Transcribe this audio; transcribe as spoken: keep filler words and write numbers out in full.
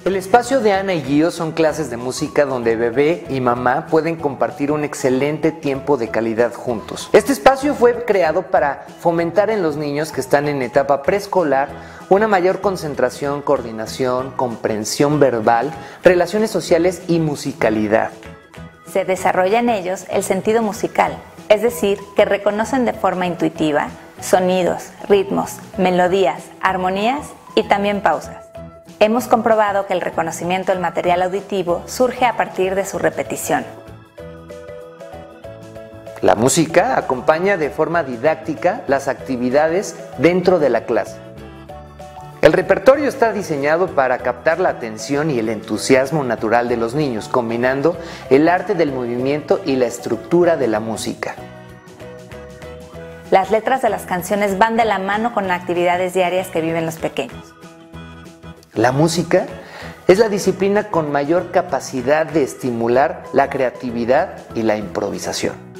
El espacio de Ana y Gio son clases de música donde bebé y mamá pueden compartir un excelente tiempo de calidad juntos. Este espacio fue creado para fomentar en los niños que están en etapa preescolar una mayor concentración, coordinación, comprensión verbal, relaciones sociales y musicalidad. Se desarrolla en ellos el sentido musical, es decir, que reconocen de forma intuitiva sonidos, ritmos, melodías, armonías y también pausas. Hemos comprobado que el reconocimiento del material auditivo surge a partir de su repetición. La música acompaña de forma didáctica las actividades dentro de la clase. El repertorio está diseñado para captar la atención y el entusiasmo natural de los niños, combinando el arte del movimiento y la estructura de la música. Las letras de las canciones van de la mano con actividades diarias que viven los pequeños. La música es la disciplina con mayor capacidad de estimular la creatividad y la improvisación.